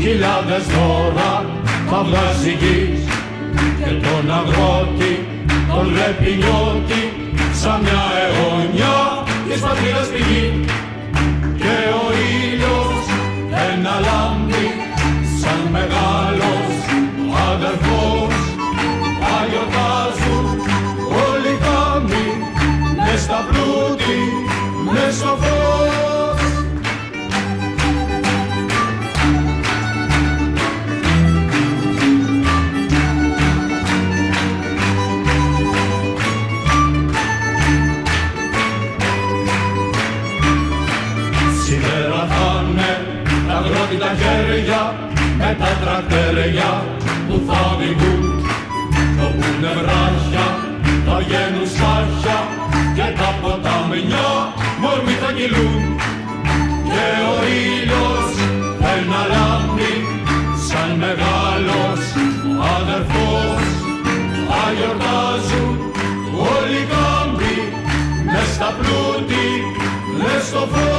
χιλιάδες δώρα θα βγάζει γης και τον αγρότη, τον ρεπινιώτη, σαν μια αιώνια της πατρίδας πηγή. Και ο ήλιος ένα λάμπει σαν μεγάλος αδερφός, θα γιορτάζουν όλοι οι κάμποι μες στα πλούτη, μες στο φως. Σήμερα θα'ναι τα αγρότη τα χέρια με τα τρακτέρια που θα οδηγούν. Το πούνε βράχια θα βγαίνουν στάχια και τα ποταμιά μόρμοι θα κυλούν. Και ο ήλιος ένα λάμπει σαν μεγάλος αδερφός, θα γιορτάζουν όλοι οι κάμποι μες στα πλούτη, μες στο φως.